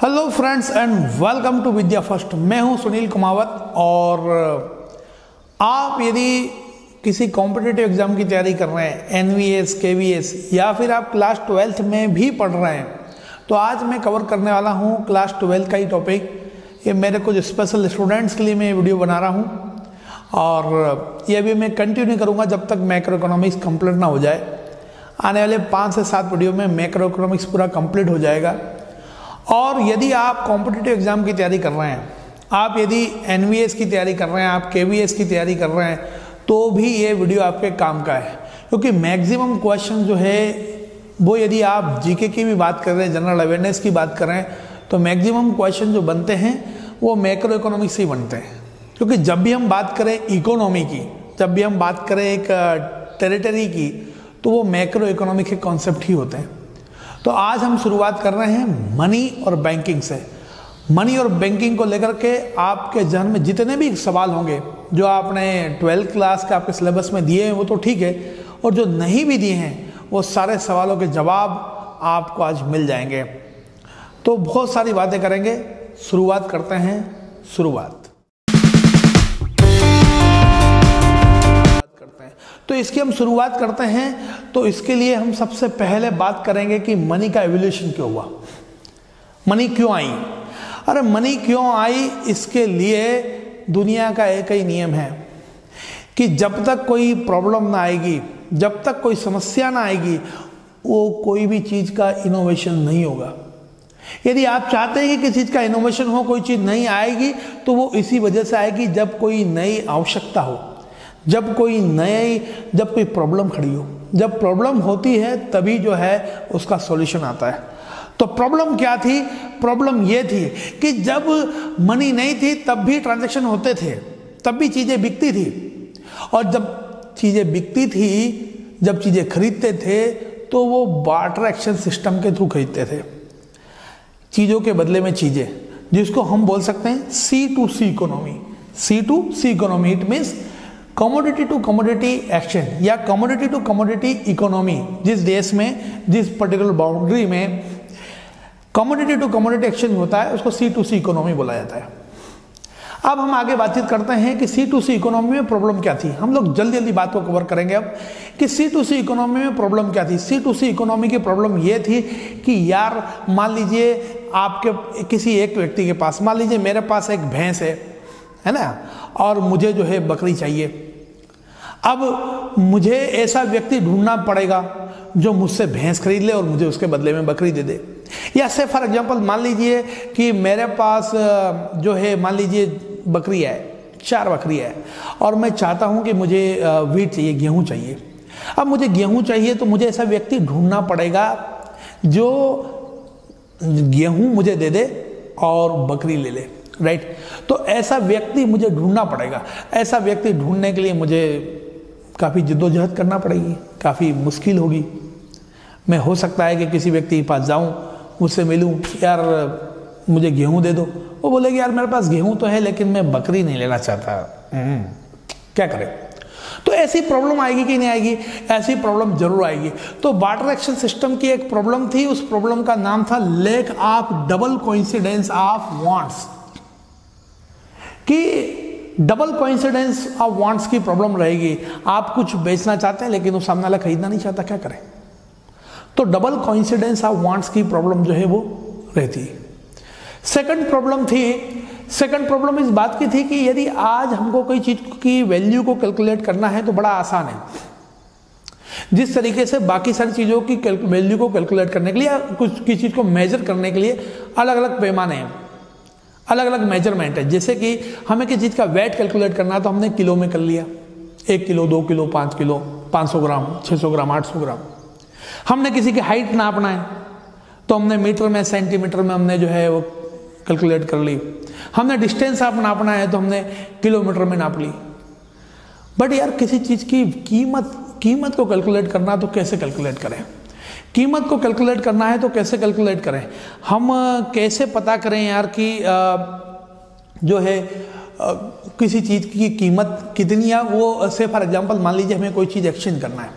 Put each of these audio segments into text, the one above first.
Hello friends and welcome to Vidyafirst. मैं हूं सुनील कुमावत। और आप यदि किसी कॉम्पिटिटिव एग्जाम की तैयारी कर रहे हैं, एनवीएस, केवीएस, या फिर आप क्लास 12th में भी पढ़ रहे हैं, तो आज मैं कवर करने वाला हूं क्लास 12 का ही टॉपिक। ये मेरे कुछ स्पेशल स्टूडेंट्स के लिए मैं वीडियो बना रहा हूं और ये भी मैं कंटिन्यू करूंगा जब तक मैक्रो इकोनॉमिक्स कंप्लीट ना हो जाए। आने वाले 5 से 7 वीडियो में मैक्रो इकोनॉमिक्स पूरा कंप्लीट हो जाएगा। और यदि आप कॉम्पिटिटिव एग्जाम की तैयारी कर रहे हैं, आप यदि एनवीएस की तैयारी कर रहे हैं, आप केवीएस की तैयारी कर रहे हैं, तो भी ये वीडियो आपके काम का है, क्योंकि मैक्सिमम क्वेश्चन जो है वो, यदि आप जीके की भी बात कर रहे हैं, जनरल अवेयरनेस की बात कर रहे हैं, तो मैक्सिमम क्वेश्चन जो बनते हैं वो मैक्रो इकोनॉमिक्स से ही बनते हैं। क्योंकि जब भी हम बात करें इकोनॉमी की, जब भी हम बात करें एक टेरिटरी की, तो वो मैक्रो इकोनॉमिक के कॉन्सेप्ट ही होते हैं। तो आज हम शुरुआत कर रहे हैं मनी और बैंकिंग से। मनी और बैंकिंग को लेकर के आपके जहन में जितने भी सवाल होंगे जो आपने 12th क्लास के आपके सिलेबस में दिए हैं वो तो ठीक है, और जो नहीं भी दिए हैं वो सारे सवालों के जवाब आपको आज मिल जाएंगे। तो बहुत सारी बातें करेंगे। शुरुआत करते हैं। तो इसकी हम शुरुआत करते हैं। तो इसके लिए हम सबसे पहले बात करेंगे कि मनी का एवोल्यूशन क्यों हुआ, मनी क्यों आई। अरे मनी क्यों आई, इसके लिए दुनिया का एक ही नियम है कि जब तक कोई प्रॉब्लम ना आएगी, जब तक कोई समस्या ना आएगी, वो कोई भी चीज़ का इनोवेशन नहीं होगा। यदि आप चाहते हैं कि किसी चीज़ का इनोवेशन हो, कोई चीज़ नहीं आएगी, तो वो इसी वजह से आएगी जब कोई नई आवश्यकता हो, जब कोई प्रॉब्लम खड़ी हो। जब प्रॉब्लम होती है तभी जो है उसका सॉल्यूशन आता है। तो प्रॉब्लम क्या थी? प्रॉब्लम ये थी कि जब मनी नहीं थी तब भी ट्रांजैक्शन होते थे, तब भी चीज़ें बिकती थी। और जब चीज़ें बिकती थी, जब चीज़ें खरीदते थे, तो वो बार्टर एक्शन सिस्टम के थ्रू खरीदते थे, चीज़ों के बदले में चीज़ें, जिसको हम बोल सकते हैं C2C economy. C2C economy, it means commodity to commodity action या कमोडिटी टू कमोडिटी इकोनॉमी। जिस देश में, जिस पर्टिकुलर बाउंड्री में कमोडिटी टू कमोडिटी एक्शन होता है, उसको C2C इकोनॉमी बोला जाता है। अब हम आगे बातचीत करते हैं कि C2C इकोनॉमी में प्रॉब्लम क्या थी। हम लोग जल्दी जल्दी बात को कवर करेंगे अब कि C2C इकोनॉमी में प्रॉब्लम क्या थी। C2C इकोनॉमी की प्रॉब्लम ये थी कि यार मान लीजिए आपके किसी एक व्यक्ति के पास, मान लीजिए मेरे पास एक भैंस है ना, और मुझे जो है बकरी चाहिए। अब मुझे ऐसा व्यक्ति ढूंढना पड़ेगा जो मुझसे भैंस खरीद ले और मुझे उसके बदले में बकरी दे दे। या से फॉर एग्जांपल मान लीजिए कि मेरे पास जो है, मान लीजिए बकरी है, 4 बकरी है, और मैं चाहता हूं कि मुझे व्हीट चाहिए, गेहूं चाहिए। अब मुझे गेहूं चाहिए तो मुझे ऐसा व्यक्ति ढूंढना पड़ेगा जो गेहूं मुझे दे दे और बकरी ले ले, राइट। तो ऐसा व्यक्ति मुझे ढूंढना पड़ेगा। ऐसा व्यक्ति ढूंढने के लिए मुझे काफ़ी जिद्दोजहद करना पड़ेगी, काफ़ी मुश्किल होगी। मैं हो सकता है कि किसी व्यक्ति के पास जाऊं, उससे मिलूं, यार मुझे गेहूं दे दो। वो बोलेगी यार मेरे पास गेहूं तो है लेकिन मैं बकरी नहीं लेना चाहता, क्या करें। तो ऐसी प्रॉब्लम आएगी कि नहीं आएगी? ऐसी प्रॉब्लम जरूर आएगी। तो बार्टर एक्शन सिस्टम की एक प्रॉब्लम थी, उस प्रॉब्लम का नाम था lack of double coincidence of wants. कि डबल कोइंसिडेंस ऑफ वांट्स की प्रॉब्लम रहेगी। आप कुछ बेचना चाहते हैं लेकिन वो सामने वाला खरीदना नहीं चाहता, क्या करें? तो डबल कोइंसिडेंस ऑफ वांट्स की प्रॉब्लम जो है वो रहती। सेकंड प्रॉब्लम इस बात की थी कि यदि आज हमको कोई चीज की वैल्यू को कैलकुलेट करना है तो बड़ा आसान है। जिस तरीके से बाकी सारी चीजों की वैल्यू को कैलकुलेट करने के लिए या कुछ किसी चीज को मेजर करने के लिए अलग अलग पैमाने हैं, अलग अलग मेजरमेंट है। जैसे कि हमें किसी चीज़ का वेट कैलकुलेट करना है तो हमने किलो में कर लिया, 1 kilo, 2 kilo, 5 kilo, 500 gram, 600 gram, 800 gram. हमने किसी की हाइट नापना है तो हमने मीटर में, सेंटीमीटर में हमने जो है वो कैलकुलेट कर ली। हमने डिस्टेंस आप नापना है तो हमने किलोमीटर में नाप ली। बट यार किसी चीज़ की कीमत को कैलकुलेट करना तो कैसे कैलकुलेट करें? कीमत को कैलकुलेट करना है तो कैसे कैलकुलेट करें? हम कैसे पता करें यार कि जो है किसी चीज़ की कीमत कितनी है? वो से फॉर एग्जांपल मान लीजिए हमें कोई चीज़ एक्सचेंज करना है,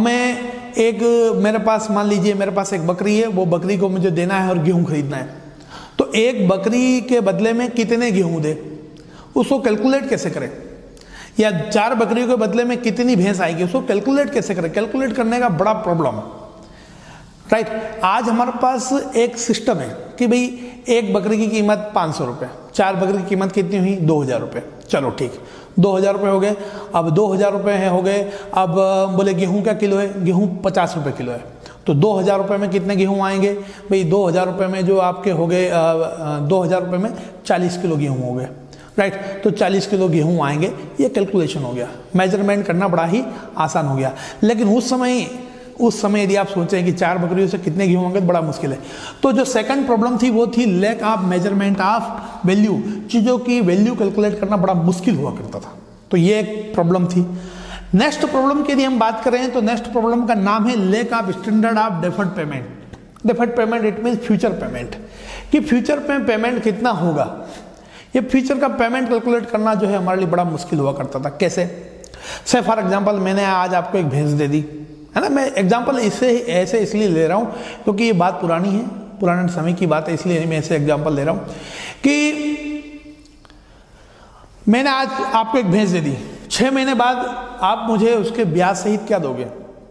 मेरे पास मान लीजिए मेरे पास एक बकरी है, वो बकरी को मुझे देना है और गेहूं खरीदना है। तो एक बकरी के बदले में कितने गेहूं दे, उसको कैलकुलेट कैसे करें, या 4 बकरियों के बदले में कितनी भैंस आएगी, उसको कैलकुलेट कैसे करें। कैलकुलेट करने का बड़ा प्रॉब्लम, राइट। आज हमारे पास एक सिस्टम है कि भाई एक बकरी की कीमत 500 रुपये, 4 बकरी की कीमत कितनी हुई, 2000 रुपये। चलो ठीक, 2000 रुपये हो गए। अब 2000 रुपये हो गए, अब बोले गेहूं क्या किलो है, गेहूं 50 रुपये किलो है, तो 2000 रुपये में कितने गेहूं आएंगे भाई, 2000 रुपये में जो आपके हो गए 2000 रुपये में 40 किलो गेहूं हो गए, राइट। तो 40 किलो गेहूं आएंगे, ये कैलकुलेशन हो गया, मेजरमेंट करना बड़ा ही आसान हो गया। लेकिन उस समय यदि आप सोचें कि 4 बकरियों से कितने गेहूं होंगे तो बड़ा मुश्किल है। तो जो सेकंड प्रॉब्लम थी वो थी lack of measurement of value, चीज़ों की वैल्यू कैलकुलेट करना बड़ा मुश्किल हुआ करता था, तो ये एक प्रॉब्लम थी। नेक्स्ट प्रॉब्लम की यदि हम बात करें तो नेक्स्ट प्रॉब्लम का नाम है lack of standard of deferred payment. Deferred payment it means future payment, कि फ्यूचर में पेमेंट कितना होगा, ये फ्यूचर का पेमेंट कैलकुलेट करना जो है हमारे लिए बड़ा मुश्किल हुआ करता था। कैसे, से फॉर एग्जांपल मैंने आज आपको एक भैंस दे दी, है ना। मैं एग्जांपल ऐसे इसलिए ले रहा हूँ क्योंकि ये बात पुरानी है, पुराने समय की बात है, इसलिए मैं ऐसे एग्जांपल ले रहा हूँ कि मैंने आज आपको एक भैंस दे दी, 6 महीने बाद आप मुझे उसके ब्याज सहित क्या दोगे,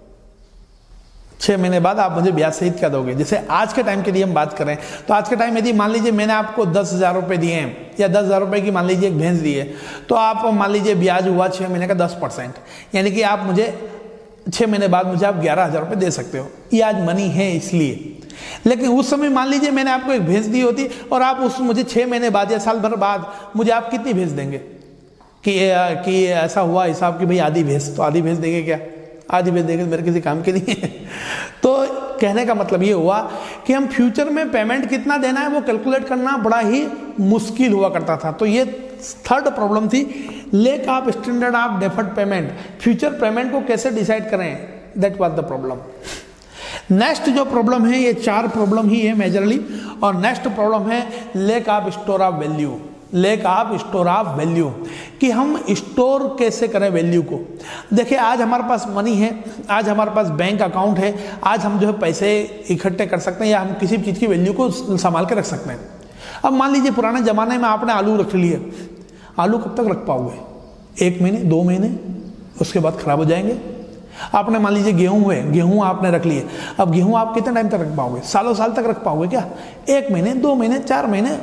6 महीने बाद आप मुझे ब्याज सहित क्या दोगे। जैसे आज के टाइम के लिए हम बात करें तो आज के टाइम यदि मान लीजिए मैंने आपको 10,000 रुपये दिए हैं, या 10,000 रुपये की मान लीजिए एक भैंस दी है, तो आप मान लीजिए ब्याज हुआ 6 महीने का 10%, यानी कि आप मुझे 6 महीने बाद मुझे आप 11,000 रुपये दे सकते हो। ये आज मनी है इसलिए। लेकिन उस समय मान लीजिए मैंने आपको एक भैंस दी होती और आप उस मुझे 6 महीने बाद या साल भर बाद मुझे आप कितनी भैंस देंगे, कि ऐसा हुआ हिसाब कि भाई आधी भैंस, तो आधी भैंस देंगे क्या, आधी भैंस देंगे तो मेरे किसी काम के नहीं है। तो कहने का मतलब ये हुआ कि हम फ्यूचर में पेमेंट कितना देना है वो कैलकुलेट करना बड़ा ही मुश्किल हुआ करता था। तो ये थर्ड प्रॉब्लम थी, lack of standard of deferred payment, future payment को कैसे डिसाइड करें, that was the problem. Next जो प्रॉब्लम है, ये 4 प्रॉब्लम ही है मेजरली, और नेक्स्ट प्रॉब्लम है lack of store of value. Lack of store of value, कि हम स्टोर कैसे करें वैल्यू को। देखिए आज हमारे पास मनी है, आज हमारे पास बैंक अकाउंट है, आज हम जो है पैसे इकट्ठे कर सकते हैं या हम किसी भी चीज़ की वैल्यू को संभाल के रख सकते हैं। अब मान लीजिए पुराने ज़माने में आपने आलू रख लिए, आलू कब तक रख पाओगे, 1 महीने 2 महीने, उसके बाद खराब हो जाएंगे। आपने मान लीजिए गेहूं है, गेहूं आपने रख लिए, अब गेहूं आप कितने टाइम तक रख पाओगे, सालों साल तक रख पाओगे क्या, 1 महीने 2 महीने 4 महीने,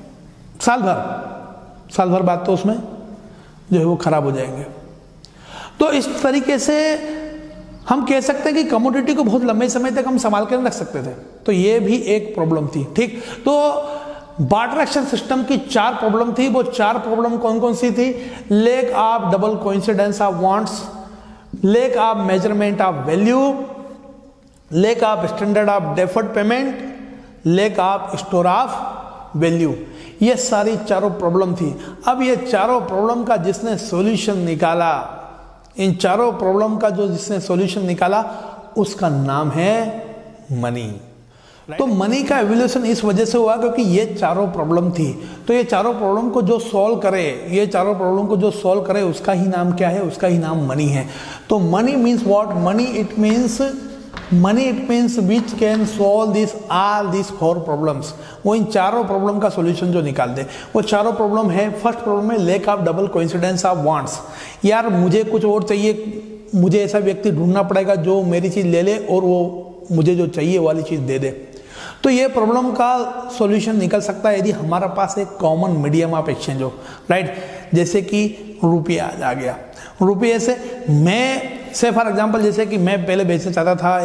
साल भर बाद तो उसमें जो है वो खराब हो जाएंगे। तो इस तरीके से हम कह सकते हैं कि कमोडिटी को बहुत लंबे समय तक हम संभाल कर रख सकते थे, तो ये भी एक प्रॉब्लम थी। ठीक, तो बार्टर एक्सचेंज सिस्टम की 4 प्रॉब्लम थी। वो 4 प्रॉब्लम कौन कौन सी थी, lack of double coincidence of wants, lack of measurement of value, lack of standard of deferred payment, lack of store of value. ये सारी 4 प्रॉब्लम थी। अब ये 4 प्रॉब्लम का जिसने सॉल्यूशन निकाला, इन 4 प्रॉब्लम का जो जिसने सॉल्यूशन निकाला उसका नाम है मनी। तो मनी का एवोल्यूशन इस वजह से हुआ क्योंकि ये 4 प्रॉब्लम थी। तो ये 4 प्रॉब्लम को जो सॉल्व करे, ये 4 प्रॉब्लम को जो सॉल्व करे उसका ही नाम क्या है, उसका ही नाम मनी है। तो money means what, money it means which can solve this all this 4 problems. वो इन 4 प्रॉब्लम का सॉल्यूशन जो निकाल दे। वो 4 प्रॉब्लम है, फर्स्ट प्रॉब्लम है lack of double coincidence of wants. यार मुझे कुछ और चाहिए, मुझे ऐसा व्यक्ति ढूंढना पड़ेगा जो मेरी चीज़ ले ले और वो मुझे जो चाहिए वाली चीज़ दे दे। तो ये प्रॉब्लम का सॉल्यूशन निकल सकता है यदि हमारे पास एक कॉमन मीडियम ऑफ एक्सचेंज हो, राइट। जैसे कि रुपया आ गया, रुपये से मैं से फॉर एग्जांपल जैसे कि मैं पहले बेचना चाहता था,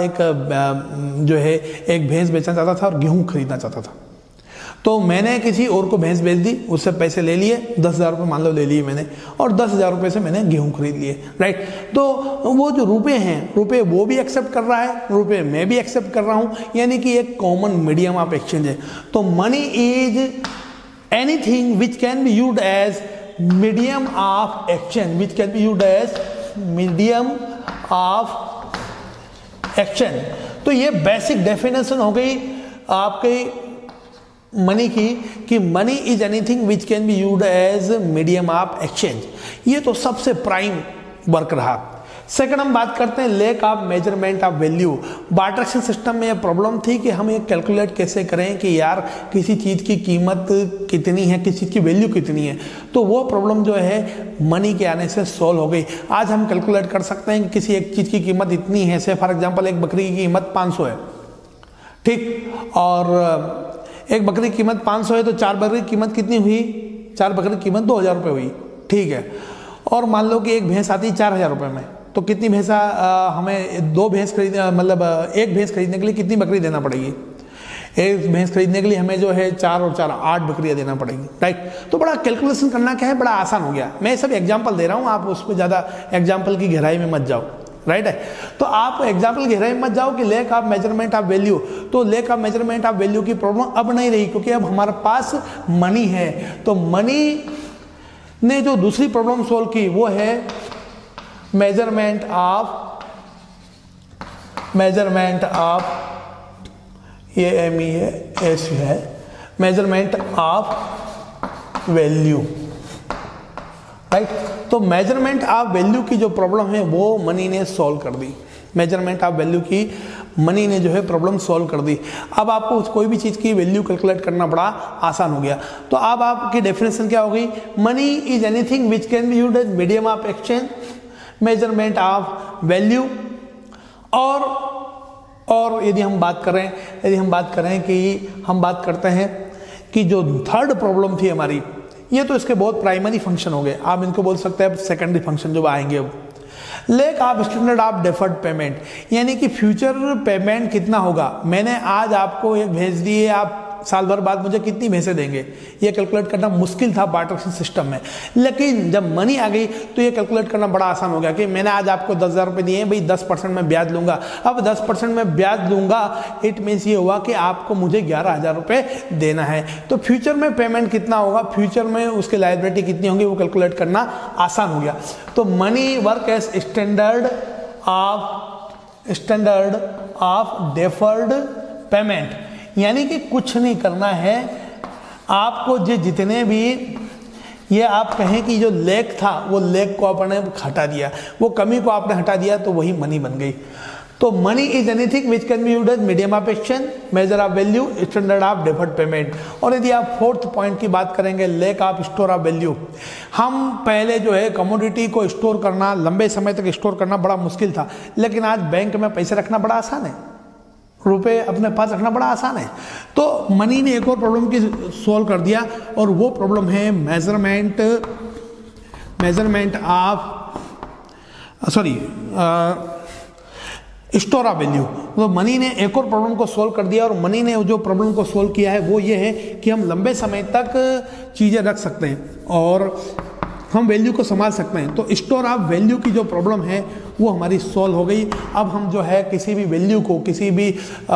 एक भैंस बेचना चाहता था और गेहूं खरीदना चाहता था। तो मैंने किसी और को भैंस बेच दी, उससे पैसे ले लिए, 10,000 रुपये मान लो ले लिए मैंने, और 10,000 रुपये से मैंने गेहूं खरीद लिए, राइट। तो वो जो रुपये हैं, रुपये वो भी एक्सेप्ट कर रहा है, रुपये मैं भी एक्सेप्ट कर रहा हूँ, यानी कि एक कॉमन मीडियम ऑफ एक्सचेंज है। तो money is anything which can be used as medium of exchange, which can be used as medium of exchange. तो ये बेसिक डेफिनेशन हो गई आपके मनी की, कि money is anything which can be used as medium of exchange. ये तो सबसे प्राइम वर्क रहा। सेकंड हम बात करते हैं lack of measurement of value. Barter system में यह प्रॉब्लम थी कि हम ये कैलकुलेट कैसे करें कि यार किसी चीज़ की कीमत कितनी है, किसी चीज़ की वैल्यू कितनी है। तो वो प्रॉब्लम जो है मनी के आने से सॉल्व हो गई। आज हम कैलकुलेट कर सकते हैं कि किसी एक चीज़ की कीमत इतनी है, से फॉर एग्जाम्पल एक बकरी की कीमत 500 है, ठीक, और एक बकरी की कीमत 500 है तो 4 बकरी की कीमत कितनी हुई, 4 बकरी की कीमत 2000 रुपये हुई, ठीक है। और मान लो कि एक भैंस आती है 4000 रुपये में, तो कितनी भैंसा हमें 2 भैंस खरीदने, मतलब एक भैंस खरीदने के लिए कितनी बकरी देना पड़ेगी। एक भैंस खरीदने के लिए हमें जो है 4 और 4 8 बकरियां देना पड़ेंगी, राइट। तो बड़ा कैलकुलेशन करना क्या है, बड़ा आसान हो गया। मैं सब एग्जाम्पल दे रहा हूँ, आप उस पर ज़्यादा एग्जाम्पल की गहराई में मत जाओ, राइट है। तो आप एग्जाम्पल गहराई में मत जाओ कि lack of measurement of value. तो lack of measurement of value की प्रॉब्लम अब नहीं रही, क्योंकि अब हमारे पास मनी है। तो मनी ने जो दूसरी प्रॉब्लम सोल्व की वो है मेजरमेंट ऑफ ये एम ई एस है, मेजरमेंट ऑफ वैल्यू, राइट। तो मेजरमेंट ऑफ वैल्यू की जो प्रॉब्लम है वो मनी ने सॉल्व कर दी। मेजरमेंट ऑफ वैल्यू की मनी ने जो है प्रॉब्लम सॉल्व कर दी। अब आपको कोई भी चीज़ की वैल्यू कैलकुलेट करना बड़ा आसान हो गया। तो अब आपकी डेफिनेशन क्या हो गई, money is anything which can be used as medium of exchange, measurement of value. और यदि हम बात करें कि हम बात करते हैं कि जो थर्ड प्रॉब्लम थी हमारी, ये तो इसके बहुत प्राइमरी फंक्शन हो गए, आप इनको बोल सकते हैं सेकेंडरी फंक्शन जो आएंगे अब। Lack of standard of deferred payment, यानी कि फ्यूचर पेमेंट कितना होगा। मैंने आज आपको एक भेज दिए, आप साल भर बाद मुझे कितनी भैंसें देंगे, ये कैलकुलेट करना मुश्किल था बार्टर सिस्टम में। लेकिन जब मनी आ गई तो ये कैलकुलेट करना बड़ा आसान हो गया कि मैंने आज आपको 10,000 रुपये दिए, भाई 10% में ब्याज लूंगा। अब 10% में ब्याज लूंगा, इट मीन्स ये हुआ कि आपको मुझे 11,000 रुपये देना है। तो फ्यूचर में पेमेंट कितना होगा, फ्यूचर में उसकी लायबिलिटी कितनी होगी, वो कैलकुलेट करना आसान हो गया। तो money work as standard of deferred payment, यानी कि कुछ नहीं करना है आपको। जितने भी ये आप कहें कि जो लेक था वो लेक को आपने हटा दिया, वो कमी को आपने हटा दिया, तो वही मनी बन गई। तो money is anything which can be used as medium of exchange, measure of value, standard of deferred payment. और यदि आप फोर्थ पॉइंट की बात करेंगे, lack of store of value. हम पहले जो है कमोडिटी को स्टोर करना, लंबे समय तक स्टोर करना बड़ा मुश्किल था, लेकिन आज बैंक में पैसे रखना बड़ा आसान है, रुपए अपने पास रखना बड़ा आसान है। तो मनी ने एक और प्रॉब्लम की सॉल्व कर दिया, और वो प्रॉब्लम है measurement of store of value. तो मनी ने एक और प्रॉब्लम को सॉल्व कर दिया, और मनी ने जो प्रॉब्लम को सॉल्व किया है वो ये है कि हम लंबे समय तक चीज़ें रख सकते हैं और हम वैल्यू को संभाल सकते हैं। तो स्टोर ऑफ वैल्यू की जो प्रॉब्लम है वो हमारी सॉल्व हो गई। अब हम जो है किसी भी वैल्यू को, किसी भी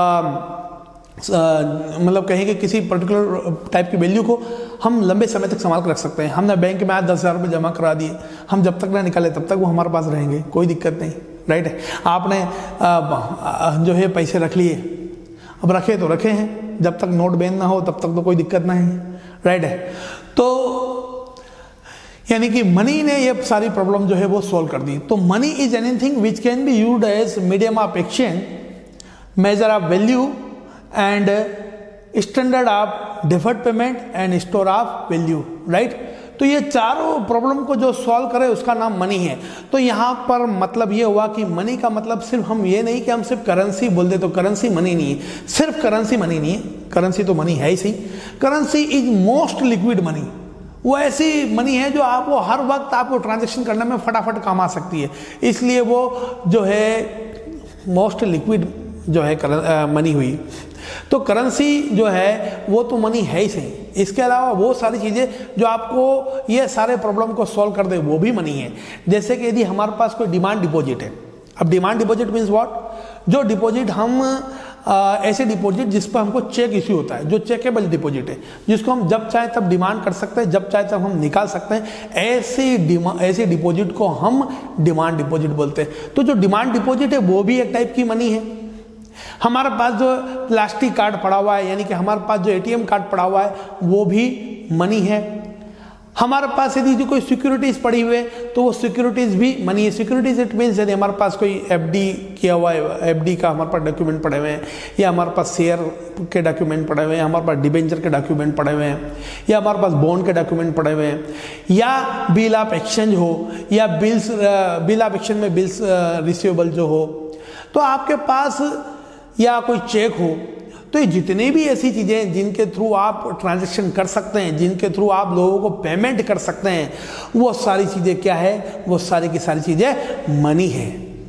मतलब कहेंगे किसी पर्टिकुलर टाइप की वैल्यू को हम लंबे समय तक संभाल कर रख सकते हैं। हमने बैंक में आज 10,000 रुपये जमा करा दिए, हम जब तक ना निकाले तब तक वो हमारे पास रहेंगे, कोई दिक्कत नहीं, राइट है। आपने जो है पैसे रख लिए, अब रखे तो रखे हैं, जब तक नोट बैन ना हो तब तक तो कोई दिक्कत नहीं है, राइट है। तो यानी कि मनी ने ये सारी प्रॉब्लम जो है वो सॉल्व कर दी। तो money is anything which can be used as medium of exchange, measure of value and standard of deferred payment and store of value, right. तो ये चारों प्रॉब्लम को जो सॉल्व करे उसका नाम मनी है। तो यहाँ पर मतलब ये हुआ कि मनी का मतलब सिर्फ हम ये नहीं कि हम सिर्फ करेंसी बोल दे तो करेंसी मनी नहीं है, सिर्फ करेंसी मनी नहीं है, करेंसी तो मनी है ही सही। Currency is most liquid money, वो ऐसी मनी है जो आपको हर वक्त आपको ट्रांजैक्शन करने में फटाफट काम आ सकती है, इसलिए वो जो है मोस्ट लिक्विड जो है मनी हुई। तो करेंसी जो है वो तो मनी है ही सही, इसके अलावा वो सारी चीज़ें जो आपको ये सारे प्रॉब्लम को सॉल्व कर दे वो भी मनी है। जैसे कि यदि हमारे पास कोई डिमांड डिपॉजिट है, अब डिमांड डिपॉजिट मीन्स व्हाट, जो डिपॉजिट हम ऐसे डिपॉजिट जिस पर हमको चेक इश्यू होता है, जो चेकेबल डिपॉजिट है, जिसको हम जब चाहे तब डिमांड कर सकते हैं, जब चाहे तब हम निकाल सकते हैं, ऐसे डिपॉजिट को हम डिमांड डिपॉजिट बोलते हैं। तो जो डिमांड डिपॉजिट है वो भी एक टाइप की मनी है। हमारे पास जो प्लास्टिक कार्ड पड़ा हुआ है, यानी कि हमारे पास जो एटीएम कार्ड पड़ा हुआ है वो भी मनी है। हमारे पास यदि जो कोई सिक्योरिटीज पड़ी हुई है तो वो सिक्योरिटीज भी मनी है। सिक्योरिटीज इट मीन्स यदि हमारे पास कोई एफडी किया हुआ है, एफडी का हमारे पास डॉक्यूमेंट पड़े हुए हैं, या हमारे पास शेयर के डॉक्यूमेंट पड़े हुए हैं, हमारे पास डिबेंचर के डॉक्यूमेंट पड़े हुए हैं, या हमारे पास बॉन्ड के डॉक्यूमेंट पड़े हुए हैं, या बिल ऑफ एक्सचेंज हो, या बिल ऑफ एक्सचेंज में बिल्स रिसीवेबल जो हो, तो आपके पास या कोई चेक हो, तो ये जितनी भी ऐसी चीज़ें जिनके थ्रू आप ट्रांजैक्शन कर सकते हैं, जिनके थ्रू आप लोगों को पेमेंट कर सकते हैं, वो सारी चीज़ें क्या है, वो सारी की सारी चीज़ें मनी है।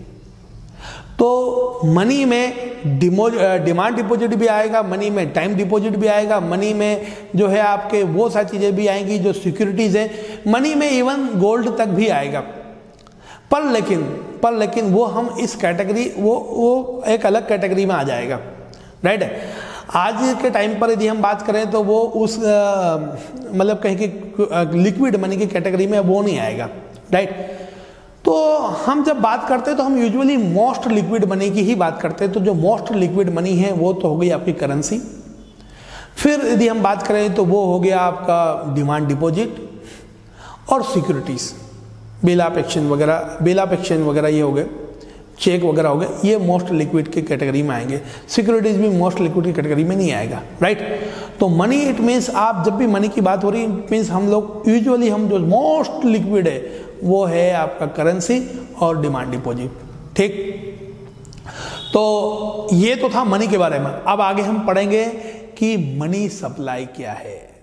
तो मनी में डिमांड डिपॉजिट भी आएगा, मनी में टाइम डिपॉजिट भी आएगा, मनी में जो है आपके वो सारी चीज़ें भी आएंगी जो सिक्योरिटीज़ है, मनी में इवन गोल्ड तक भी आएगा। पर लेकिन वो हम इस कैटेगरी वो एक अलग कैटेगरी में आ जाएगा, राइट है। आज के टाइम पर यदि हम बात करें तो वो उस मतलब कहीं की लिक्विड मनी की कैटेगरी में वो नहीं आएगा, राइट। तो हम जब बात करते हैं तो हम यूजुअली मोस्ट लिक्विड मनी की ही बात करते हैं। तो जो मोस्ट लिक्विड मनी है वो तो हो गई आपकी करेंसी। फिर यदि हम बात करें तो वो हो गया आपका डिमांड डिपॉजिट और सिक्योरिटीज, बिल ऑफ एक्सचेंज वगैरह ये हो गए, चेक वगैरह हो गए, ये मोस्ट लिक्विड की कैटेगरी में आएंगे। सिक्योरिटीज भी मोस्ट लिक्विड की कैटेगरी में नहीं आएगा, राइट। तो मनी इट मीन्स आप जब भी मनी की बात हो रही है इट मीन्स हम लोग यूजुअली हम जो मोस्ट लिक्विड है वो है आपका करेंसी और डिमांड डिपॉजिट, ठीक। तो ये तो था मनी के बारे में। अब आगे हम पढ़ेंगे कि मनी सप्लाई क्या है।